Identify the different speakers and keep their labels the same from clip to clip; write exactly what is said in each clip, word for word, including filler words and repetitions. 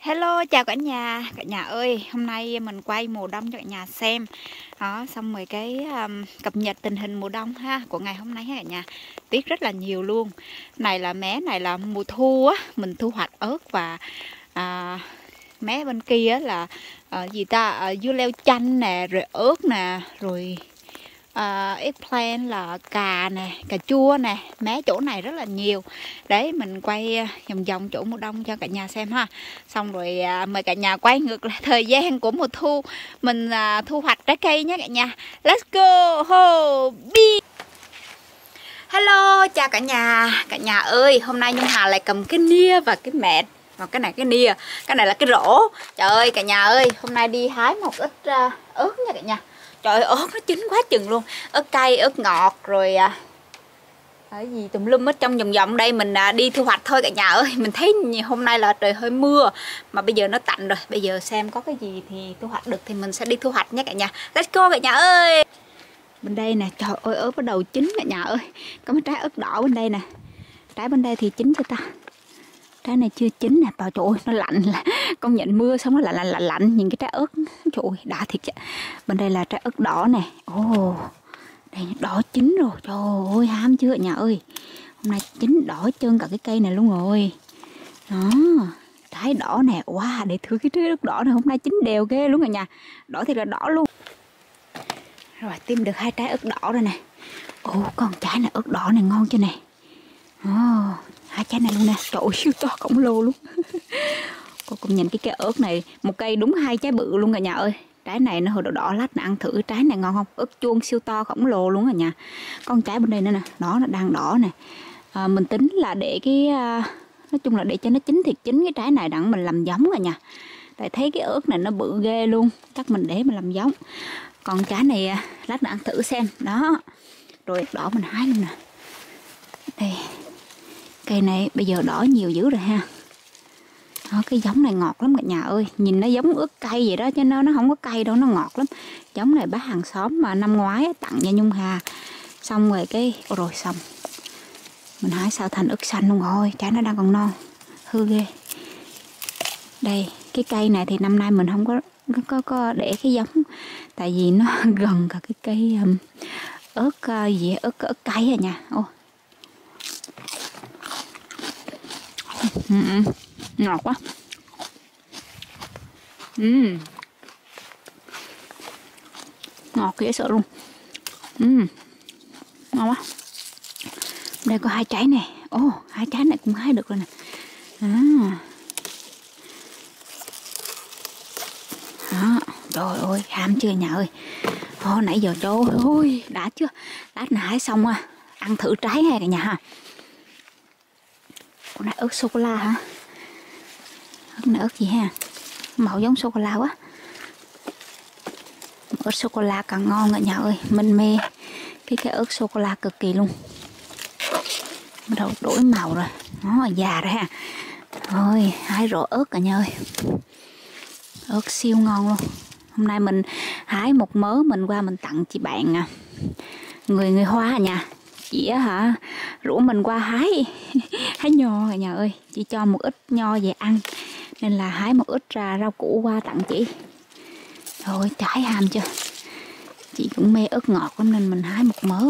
Speaker 1: Hello, chào cả nhà. Cả nhà ơi, hôm nay mình quay mùa đông cho cả nhà xem. Đó, xong rồi cái um, cập nhật tình hình mùa đông ha của ngày hôm nay ha cả nhà. Tuyết rất là nhiều luôn. Này là mé này là mùa thu á, mình thu hoạch ớt và à, mé bên kia á là à, gì ta, à, dưa leo chanh nè, rồi ớt nè, rồi uh, eggplant là cà nè, cà chua nè, mé chỗ này rất là nhiều. Đấy, mình quay vòng vòng chỗ mùa đông cho cả nhà xem ha. Xong rồi uh, mời cả nhà quay ngược lại thời gian của mùa thu. Mình uh, thu hoạch trái cây nhé cả nhà. Let's go ho bi. Hello, chào cả nhà. Cả nhà ơi, hôm nay Nhung Hà lại cầm cái nia và cái mẹt. Và cái này cái nia, cái này là cái rổ. Trời ơi cả nhà ơi, hôm nay đi hái một ít uh, ớt nha cả nhà. Trời ơi, ớt nó chín quá chừng luôn. Ớt cay, ớt ngọt rồi à, cái gì tùm lum hết trong vòng vòng đây. Mình à, đi thu hoạch thôi cả nhà ơi. Mình thấy hôm nay là trời hơi mưa, mà bây giờ nó tạnh rồi. Bây giờ xem có cái gì thì thu hoạch được thì mình sẽ đi thu hoạch nhé cả nhà. Let's go cả nhà ơi. Bên đây nè, trời ơi ớt bắt đầu chín cả nhà ơi. Có mấy trái ớt đỏ bên đây nè. Trái bên đây thì chín chưa ta? Trái này chưa chín nè, trời ơi nó lạnh, là công nhận mưa xong nó lạnh lạnh lạnh lạnh, nhìn cái trái ớt trời ơi đã thiệt chứ. Bên đây là trái ớt đỏ nè, ồ oh, đây đỏ chín rồi, trời ơi ham chưa cả nhà ơi. Hôm nay chín đỏ trơn cả cái cây này luôn rồi. Đó, trái đỏ nè, wow để thử cái trái ớt đỏ này hôm nay chín đều ghê luôn cả nhà, đỏ thì là đỏ luôn. Rồi tìm được hai trái ớt đỏ rồi nè, ồ oh, con trái này ớt đỏ này ngon chưa nè. Ồ oh, hai trái này luôn nè, trời ơi siêu to khổng lồ luôn. Cô cũng nhìn cái cây ớt này, một cây đúng hai trái bự luôn cả nhà ơi. Trái này nó hơi đỏ đỏ lát, ăn thử trái này ngon không? Ớt chuông siêu to khổng lồ luôn cả nhà. Con trái bên đây nữa nè, đó nó đang đỏ nè. À, mình tính là để cái nói chung là để cho nó chín thiệt chín cái trái này đặng mình làm giống cả nhà. Tại thấy cái ớt này nó bự ghê luôn, chắc mình để mình làm giống. Còn trái này lát nữa ăn thử xem. Đó. Rồi đỏ mình hái luôn nè. Đây. Cây này bây giờ đỏ nhiều dữ rồi ha. Đó, cái giống này ngọt lắm cả nhà ơi. Nhìn nó giống ớt cay vậy đó, chứ nó, nó không có cay đâu, nó ngọt lắm. Giống này bác hàng xóm mà năm ngoái tặng cho Nhung Hà. Xong rồi cái, ôi rồi xong. Mình hái sao thành ớt xanh luôn rồi. Trái nó đang còn non, hư ghê. Đây, cái cây này thì năm nay mình không có có, có để cái giống. Tại vì nó gần cả cái cây um, ớt uh, gì ớt, ớt cay à nha. Ô. Ừ, ừ. Ngọt quá. Uhm. Ngọt dễ sợ luôn. Uhm. Ngon quá. Đây có hai trái nè. Ồ, oh, hai trái này cũng hái được rồi nè. À. Đó, trời ơi, ham chưa nhà ơi. Ồ, nãy giờ trời ơi, đã chưa? Lát nữa hái xong à, ăn thử trái hay cả nhà ha. Con này ớt sô-cô-la hả? Ớt này ớt gì ha? Màu giống sô-cô-la quá. Ớt sô-cô-la càng ngon cả nhà ơi. Mình mê cái cái ớt sô-cô-la cực kỳ luôn. Bắt đầu đổi màu rồi. Nó già rồi ha. Thôi, hái rổ ớt cả nhà ơi. Ớt siêu ngon luôn. Hôm nay mình hái một mớ mình qua mình tặng chị bạn à. Người người Hoa à nhà. Chị á hả rủ mình qua hái hái nho cả nhà ơi, chị cho một ít nho về ăn nên là hái một ít ra rau củ qua tặng chị. Thôi trái ham chưa, chị cũng mê ớt ngọt lắm nên mình hái một mớ.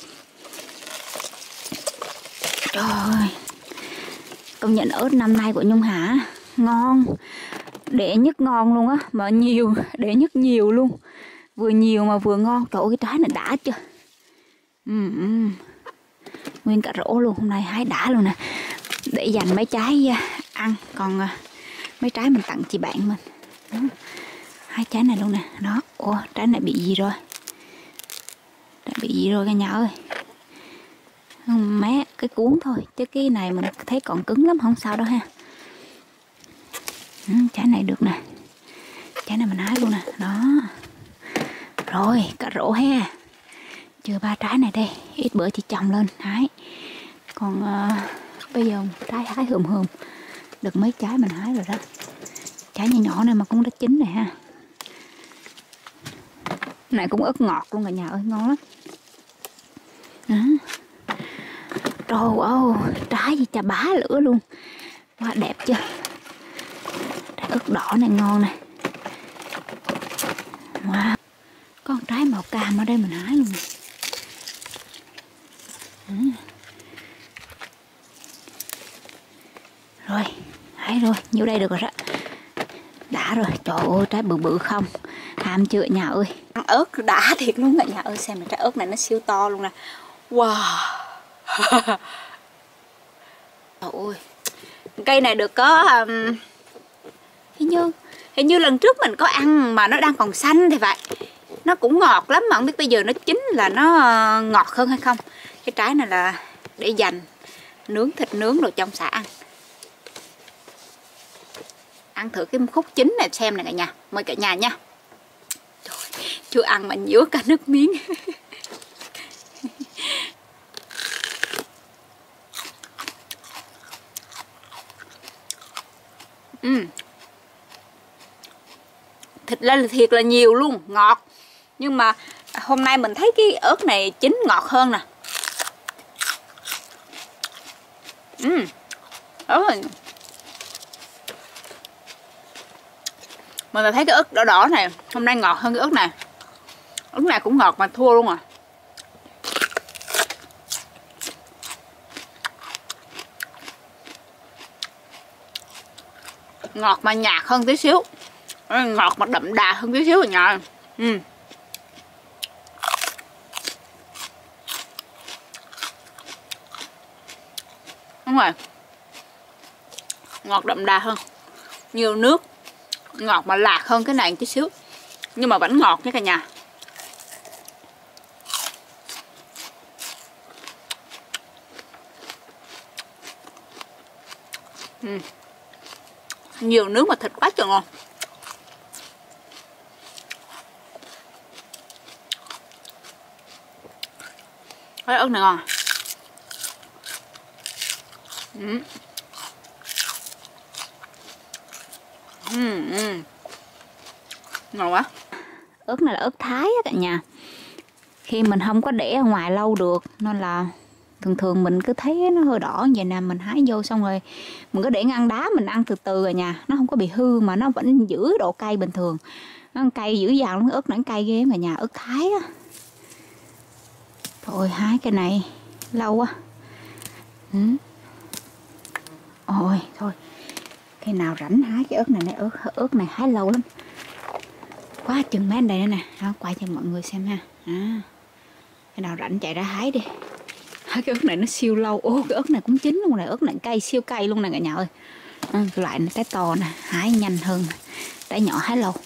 Speaker 1: Trời ơi, công nhận ớt năm nay của Nhung Hà ngon, để nhất ngon luôn á, mà nhiều, để nhất nhiều luôn, vừa nhiều mà vừa ngon. Trời ơi, cái trái này đã chưa. Ừ, ừ. Nguyên cả rổ luôn, hôm nay hái đã luôn nè. Để dành mấy trái ăn, còn mấy trái mình tặng chị bạn mình. Đó. Hai trái này luôn nè. Đó, ủa trái này bị gì rồi? Đã bị gì rồi cả nhà ơi? Mé cái cuốn thôi, chứ cái này mình thấy còn cứng lắm, không sao đâu ha. Ừ, trái này được nè. Trái này mình hái luôn nè. Đó. Rồi, cả rổ ha. Chưa ba trái này đây, ít bữa chị trồng lên hái. Còn uh, bây giờ trái hái hườm hườm. Được mấy trái mình hái rồi đó. Trái nhỏ nhỏ này mà cũng đã chín rồi ha. Này cũng ớt ngọt luôn cả nhà ơi, ngon lắm. Đó. Trời ơi, trái gì chà bá lửa luôn. Quá đẹp chưa? Trái ớt đỏ này ngon nè. Wow, có một trái màu cam ở đây mình hái luôn nè. Ừ. Rồi, hái rồi, nhiêu đây được rồi đó. Đã rồi, trời ơi trái bự bự không. Ham chưa nhà ơi. Ăn ớt đã thiệt luôn cả nhà ơi, xem là trái ớt này nó siêu to luôn nè. Wow. Trời ơi. Cây này được có um, hình như hình như lần trước mình có ăn mà nó đang còn xanh thì vậy. Nó cũng ngọt lắm mà không biết bây giờ nó chín là nó ngọt hơn hay không. Cái trái này là để dành nướng thịt nướng rồi trong xã ăn. Ăn thử cái khúc chín này xem này cả nhà. Mời cả nhà nha. Trời, chưa ăn mà nhớ cả nước miếng. uhm. Thịt lên thiệt là nhiều luôn, ngọt. Nhưng mà hôm nay mình thấy cái ớt này chín ngọt hơn nè. uhm. Ớt mình thấy cái ớt đỏ đỏ này hôm nay ngọt hơn cái ớt này. Ớt này cũng ngọt mà thua luôn à. Ngọt mà nhạt hơn tí xíu. Ngọt mà đậm đà hơn tí xíu rồi nhà. Ừ. Đúng rồi. Ngọt đậm đà hơn. Nhiều nước. Ngọt mà lạc hơn cái này tí xíu. Nhưng mà vẫn ngọt nha cả nhà. Ừ. Nhiều nước mà thịt quá trời ngon. Cái ớt này ngon. Ừ. Ừ, ừ. Ngon quá. Ớt này là ớt Thái á cả nhà. Khi mình không có để ở ngoài lâu được nên là thường thường mình cứ thấy nó hơi đỏ như vậy nè, mình hái vô xong rồi mình cứ để ngăn đá mình ăn từ từ rồi nhà, nó không có bị hư mà nó vẫn giữ độ cay bình thường. Nó cay dữ dằn lắm, ớt nó cay ghê mà nhà, ớt Thái á. Thôi hái cái này lâu quá. Ừ. Ôi thôi khi nào rảnh hái cái ớt này nè, ớt ớt này hái lâu lắm. Quá chừng mấy anh đây nữa nè, đó, quay cho mọi người xem ha. À, khi nào rảnh chạy ra hái đi. Cái ớt này nó siêu lâu. Ô cái ớt này cũng chín luôn này, ớt này cay siêu cay luôn nè cả nhà ơi. À, cái loại này trái to nè, hái nhanh hơn trái nhỏ hái lâu.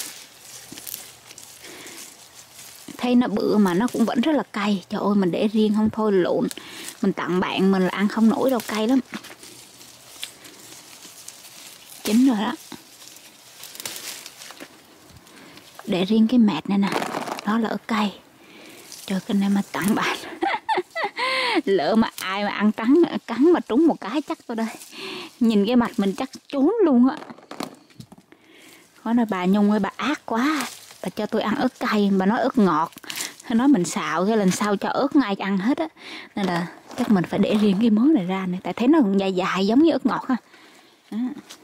Speaker 1: Thấy nó bự mà nó cũng vẫn rất là cay. Trời ơi mình để riêng không thôi lộn. Mình tặng bạn mình là ăn không nổi đâu, cay lắm. Chín rồi đó. Để riêng cái mẹt này nè, đó là ớt cay. Trời cái này mà tặng bạn. Lỡ mà ai mà ăn trắng cắn mà trúng một cái chắc tôi đây. Nhìn cái mặt mình chắc trốn luôn á. Có nói bà Nhung ơi bà ác quá. Bà cho tôi ăn ớt cay, bà nói ớt ngọt. Nói mình xào cái lần sau cho ớt ngay ăn hết á. Nên là chắc mình phải để riêng cái mớ này ra này. Tại thấy nó cũng dài dài giống như ớt ngọt ha. Đó.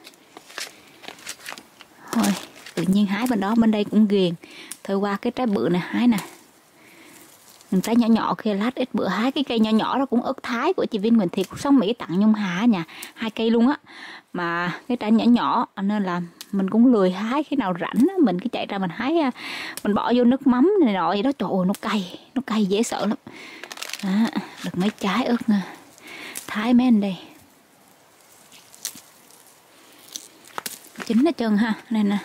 Speaker 1: Thôi tự nhiên hái bên đó bên đây cũng ghiền. Thôi qua cái trái bự này hái nè. Trái nhỏ nhỏ kia lát ít bữa hái cái cây nhỏ nhỏ đó cũng ớt Thái của chị Vinh Nguyễn Thị Cuộc Sống Mỹ tặng Nhung Hà nhà, hai cây luôn á. Mà cái trái nhỏ nhỏ nên là mình cũng lười hái, khi nào rảnh á, mình cứ chạy ra mình hái, mình bỏ vô nước mắm này nọ gì đó, trời ơi nó cay, nó cay dễ sợ lắm. Đó, được mấy trái ớt Thái mấy anh đây. Chín hết trơn ha, đây nè.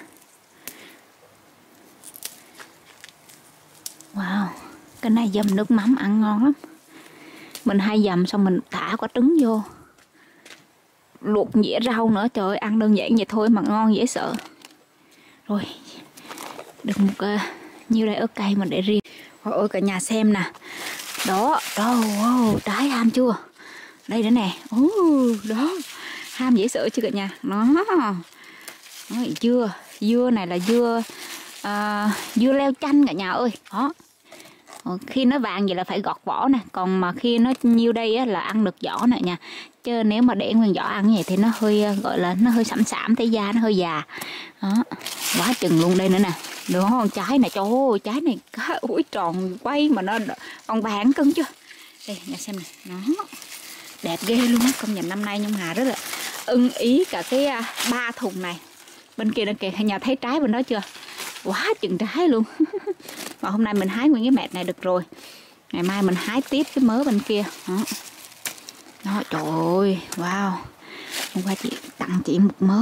Speaker 1: Wow. Cái này dầm nước mắm ăn ngon lắm. Mình hay dầm xong mình thả quả trứng vô. Luộc dĩa rau nữa, trời ơi, ăn đơn giản vậy thôi mà ngon dễ sợ. Rồi, được một uh, nhiêu đây ớt cay mình để riêng. Ôi ôi cả nhà xem nè. Đó, đó, wow, trái ham chưa? Đây nữa nè. Oh, đó, ham dễ sợ chưa cả nhà? Đó, đó dưa, dưa này là dưa uh, dưa leo chanh cả nhà ơi. Đó. Khi nó vàng vậy là phải gọt vỏ nè, còn mà khi nó nhiêu đây á, là ăn được vỏ nè nha. chứ nếu mà để nguyên vỏ ăn như vậy thì nó hơi gọi là nó hơi sẫm sẫm, thấy da nó hơi già. Đó, quá chừng luôn. Đây nữa nè, đó con trái này, trời ơi trái này cá ủi tròn quay mà nó còn vàng cân chưa. Đây nhà xem này, nó đẹp ghê luôn á. Công nhận năm nay Nhung Hà rất là ưng ý cả cái ba thùng này. Bên kia nó kìa, nhà thấy trái bên đó chưa, quá chừng trái luôn. Và hôm nay mình hái nguyên cái mẹt này được rồi, ngày mai mình hái tiếp cái mớ bên kia. Đó, đó trời ơi, wow. Hôm qua chị tặng chị một mớ.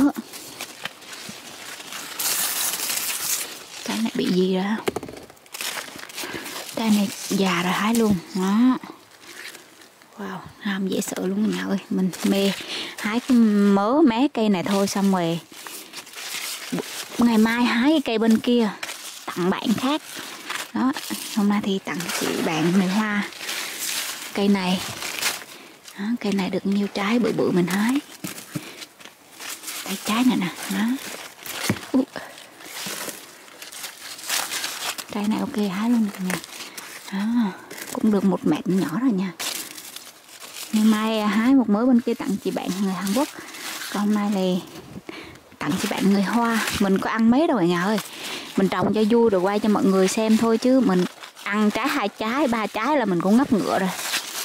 Speaker 1: Cái này bị gì ra, cái này già rồi hái luôn. Đó, wow, ham dễ sợ luôn cả nhà ơi. Mình mê hái cái mớ mé cây này thôi, xong rồi ngày mai hái cái cây bên kia tặng bạn khác. Đó, hôm nay thì tặng chị bạn này hoa cây này. Đó, cây này được nhiêu trái bự bự mình hái. Đây trái này nè. Đó, uh. trái này ok hái luôn cả nhà. Đó, cũng được một mẹt nhỏ rồi nha. Ngày mai hái một mớ bên kia tặng chị bạn người Hàn Quốc, còn hôm nay thì tặng chị bạn người Hoa. Mình có ăn mấy đâu cả nhà ơi, mình trồng cho vui rồi quay cho mọi người xem thôi, chứ mình ăn trái hai trái ba trái là mình cũng ngấp ngựa rồi.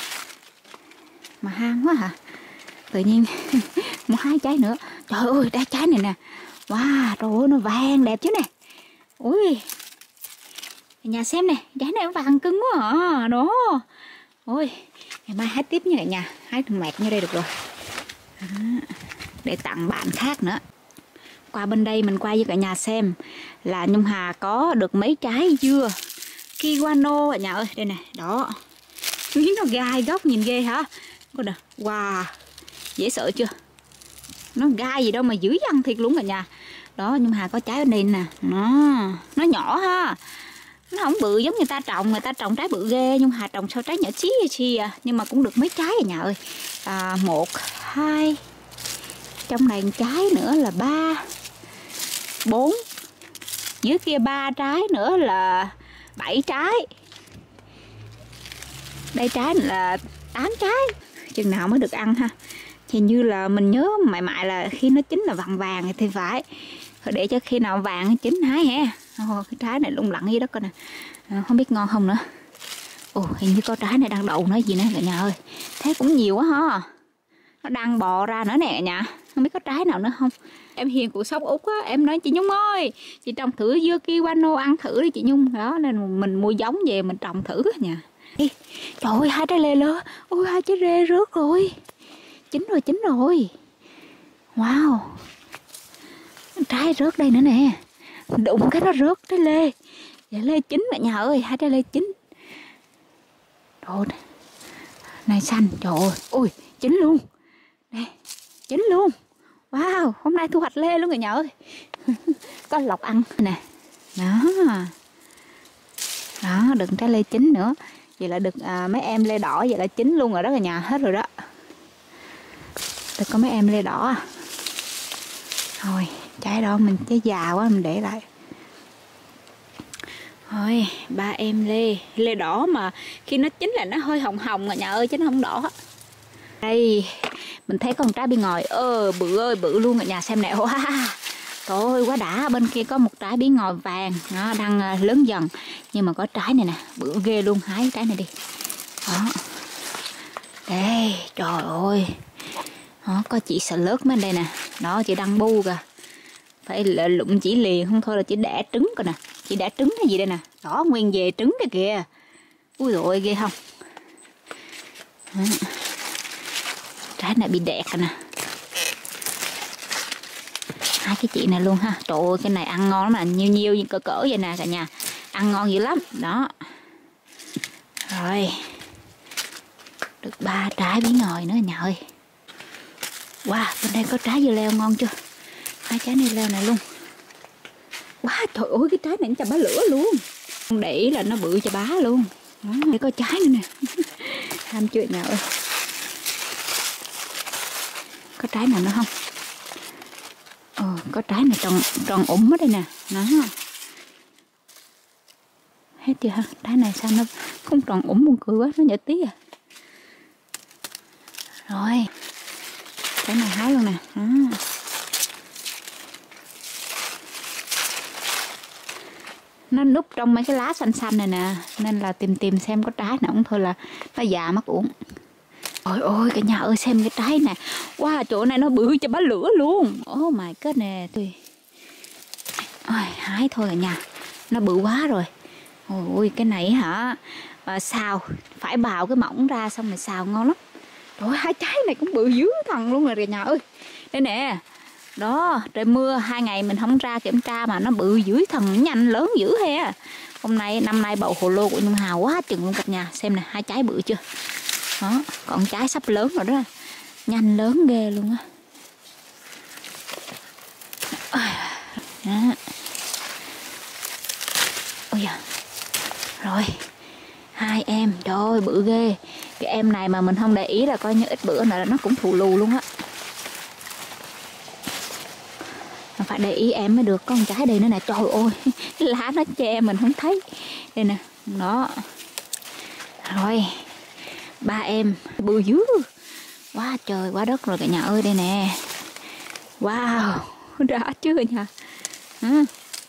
Speaker 1: Mà ham quá hả, tự nhiên muốn hái trái nữa. Trời ơi trái trái này nè, wow, trời ơi nó vàng đẹp chứ nè. Ui, nhà xem nè, trái này nó vàng cứng quá à. Đó, ôi ngày mai hái tiếp nha cả nhà, hái thằng mẹt như đây được rồi. Đó, để tặng bạn khác nữa. Qua bên đây mình quay với cả nhà xem là Nhung Hà có được mấy trái dưa Kiwano cả nhà ơi. Đây nè, đó, miếng nó gai góc nhìn ghê hả. Coi nè, wow, dễ sợ chưa, nó gai gì đâu mà dữ dằn thiệt luôn cả nhà. Đó, Nhung Hà có trái bên đây nè, nó nó nhỏ ha, nó không bự giống người ta trồng, người ta trồng trái bự ghê. Nhung Hà trồng sao trái nhỏ chí chi à, nhưng mà cũng được mấy trái cả nhà ơi. À, một hai, trong này trái nữa là ba bốn, dưới kia ba trái nữa là bảy trái, đây trái là tám trái. Chừng nào mới được ăn ha. Hình như là mình nhớ mãi mãi là khi nó chín là vàng vàng thì phải, để cho khi nào vàng chín hái ha. Ồ, cái trái này lung lặng dưới đất coi nè, à, không biết ngon không nữa. Ồ, hình như có trái này đang đậu nữa gì nữa cả nhà ơi, thế cũng nhiều quá ha. Nó đang bò ra nữa nè nhà, không biết có trái nào nữa không. Em Hiền của shop Úc á, em nói chị Nhung ơi, chị trồng thử dưa Kiwano ăn thử đi chị Nhung. Đó nên mình mua giống về mình trồng thử á nhà. Ê, trời ơi hai trái lê lơ, ôi hai trái rê rớt rồi, chín rồi chín rồi. Wow, trái rớt đây nữa nè, đụng cái nó rớt trái lê. Vậy lê chín cả nhà ơi, hai trái lê chín. Trời này xanh, trời ơi, ui chín luôn. Đây, chín luôn. Wow, hôm nay thu hoạch lê luôn cả nhà ơi. Có lộc ăn nè. Đó. Đó, đừng trái lê chín nữa. Vậy là được à, mấy em lê đỏ vậy là chín luôn rồi đó cả nhà, hết rồi đó. Được có mấy em lê đỏ à. Thôi, trái đó mình trái già quá mình để lại. Thôi, ba em lê, lê đỏ mà khi nó chín là nó hơi hồng hồng cả nhà ơi chứ nó không đỏ. Đây, mình thấy con trái bên ngoài, ơ bự ơi bự luôn cả nhà xem nè. Wow, trời ơi quá đã. Bên kia có một trái bí ngòi vàng, nó đang lớn dần. Nhưng mà có trái này nè, bự ghê luôn, hái trái này đi. Đó. Đây, trời ơi. Đó, có chị sợ lớt bên đây nè. Đó, chị đang bu kìa. Phải lụm chỉ liền, không thôi là chỉ đẻ trứng coi nè. Chị đẻ trứng hay gì đây nè. Đó, nguyên về trứng kìa kìa. Ui dồi ôi, ghê không. Đó. Trái này bị đẹt rồi nè. Hai cái chị này luôn ha. Trời ơi, cái này ăn ngon lắm mà, nhiêu nhiêu như cỡ cỡ vậy nè cả nhà. Ăn ngon dữ lắm. Đó. Rồi. Được ba trái bí ngòi nữa nhà ơi. Wow, bên đây có trái dưa leo ngon chưa? Hai trái này leo này luôn. Wow, trời ơi, cái trái này chà bá lửa luôn. Không để ý là nó bự chà bá luôn. Đó, đây có trái nữa nè. Ham chuyện nào ơi. Có trái nào nữa không? Ờ, có trái này tròn tròn ủng ở đây nè. Đó. Hết chưa ha? Trái này sao nó không tròn ủng buồn cười quá, nó nhỏ tí à. Rồi, Cái này hái luôn nè. À. Nó núp trong mấy cái lá xanh xanh này nè, nên là tìm tìm xem có trái nào không thôi là nó già mất uổng. Ôi ôi cả nhà ơi, xem cái trái nè. Wow, chỗ này nó bự cho bá lửa luôn. Oh my god nè. Ôi, hái thôi cả nhà, nó bự quá rồi. Ôi cái này hả, à, xào phải bào cái mỏng ra xong rồi xào ngon lắm. Trời ơi, hai trái này cũng bự dữ thần luôn rồi cả nhà ơi. Đây nè. Đó, trời mưa hai ngày mình không ra kiểm tra mà nó bự dữ thần, nhanh lớn dữ he. Hôm nay năm nay bầu hồ lô của Nhung Hà quá chừng luôn cả nhà. Xem nè, hai trái bự chưa. Đó, còn trái sắp lớn rồi đó. Nhanh lớn ghê luôn á. Đó. Ôi da. Rồi, hai em, trời ơi bự ghê. Cái em này mà mình không để ý là coi như ít bữa nữa nó cũng thù lù luôn á. Mà phải để ý em mới được. Có con trái đây nữa nè, trời ơi lá nó che mình không thấy. Đây nè, đó. Rồi, ba em bự dữ quá trời quá đất rồi cả nhà ơi. Đây nè, wow, đã chưa nhà. À.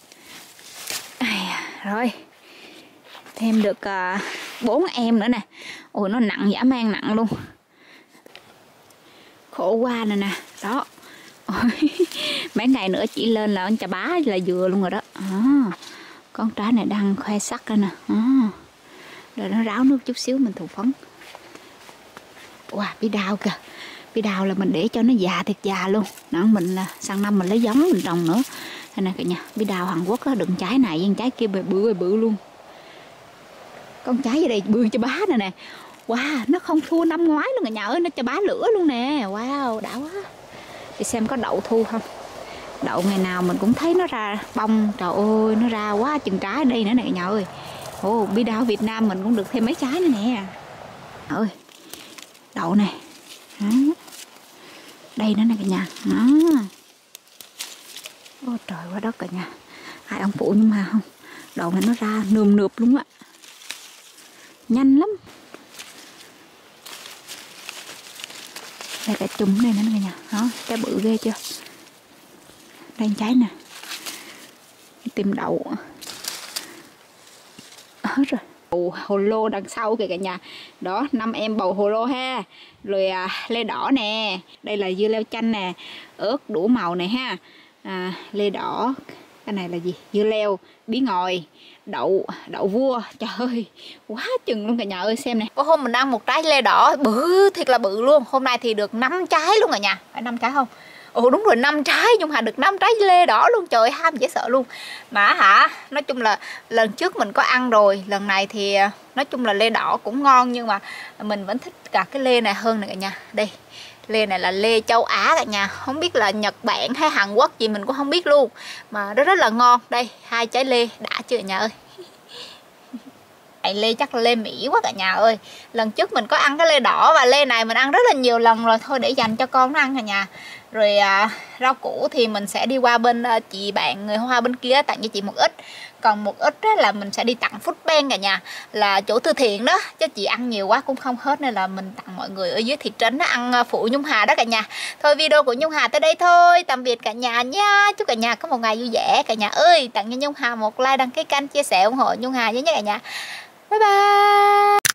Speaker 1: Rồi, thêm được bốn uh, em nữa nè. Ôi nó nặng dã man nặng luôn, khổ qua nè nè. Đó. Ôi, mấy ngày nữa chỉ lên là chà bá là vừa luôn rồi đó. À, con trái này đang khoe sắc ra nè. À, rồi nó ráo nước chút xíu mình thù phấn. Wow, bí đào kìa. Bí đào là mình để cho nó già thiệt già luôn. Đó, mình là sang năm mình lấy giống mình trồng nữa. Đây nè cả nhà, bí đào Hàn Quốc đó, đựng trái này với trái kia bự bự bự luôn. Con trái ở đây bự cho bá nè nè. Wow, nó không thua năm ngoái luôn cả nhà ơi, nó cho bá lửa luôn nè. Wow, đã quá. Để xem có đậu thu không. Đậu ngày nào mình cũng thấy nó ra bông. Trời ơi, nó ra quá chừng trái ở đây nữa nè cả nhà ơi. Ồ, bí đào Việt Nam mình cũng được thêm mấy trái nữa nè. Ơi, đậu này. Đó. Đây nữa nè cả nhà. Đó. Ôi trời quá đất cả nhà. Hai ông phụ nhưng mà không. Đậu này nó ra nườm nượp luôn á. Nhanh lắm. Đây cả chùm đây nữa cả nhà. Đó, trái bự ghê chưa. Đây trái nè. Tìm đậu. Hết rồi. Bầu hồ lô đằng sau kìa cả nhà. Đó, năm em bầu hồ lô ha. Rồi à, lê đỏ nè. Đây là dưa leo chanh nè. Ớt đủ màu này ha. À, lê đỏ. Cái này là gì? Dưa leo, bí ngòi, đậu, đậu vua. Trời ơi, quá chừng luôn cả nhà ơi, xem này. Có hôm mình ăn một trái lê đỏ bự, thiệt là bự luôn. Hôm nay thì được năm trái luôn cả nhà. Phải năm trái không? Ồ đúng rồi, năm trái. Nhưng mà được năm trái lê đỏ luôn. Trời ơi, ham dễ sợ luôn. Mà hả, nói chung là lần trước mình có ăn rồi. Lần này thì nói chung là lê đỏ cũng ngon. Nhưng mà mình vẫn thích cả cái lê này hơn này cả nhà. Đây, lê này là lê châu Á cả nhà. Không biết là Nhật Bản hay Hàn Quốc gì mình cũng không biết luôn. Mà nó rất là ngon. Đây, hai trái lê đã chưa cả nhà ơi. Lê chắc là lê Mỹ quá cả nhà ơi. Lần trước mình có ăn cái lê đỏ và lê này mình ăn rất là nhiều lần rồi. Thôi để dành cho con nó ăn cả nhà. Rồi à, rau củ thì mình sẽ đi qua bên à, chị bạn người Hoa bên kia tặng cho chị một ít. Còn một ít đó là mình sẽ đi tặng Food Bank cả nhà. Là chỗ từ thiện đó. Chứ chị ăn nhiều quá cũng không hết. Nên là mình tặng mọi người ở dưới thị trấn đó, ăn phụ Nhung Hà đó cả nhà. Thôi video của Nhung Hà tới đây thôi. Tạm biệt cả nhà nha. Chúc cả nhà có một ngày vui vẻ. Cả nhà ơi, tặng cho Nhung Hà một like, đăng ký kênh, chia sẻ ủng hộ Nhung Hà với nha cả nhà. Bye bye.